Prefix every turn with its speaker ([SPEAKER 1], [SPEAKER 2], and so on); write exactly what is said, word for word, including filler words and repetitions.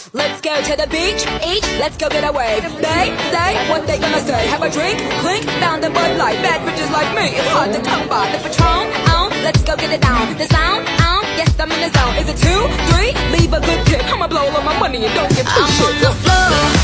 [SPEAKER 1] Let's go to the beach, eat, let's go get a wave. They say what they gonna say. Have a drink, clink, found a Bud Light. Bad bitches like me, it's hard to come by. The Patron, on, let's go get it down. The sound, on, yes I'm in the zone. Is it two, three? Leave a good tip. I'ma blow all of my money and don't give two shits. I'm on the floor.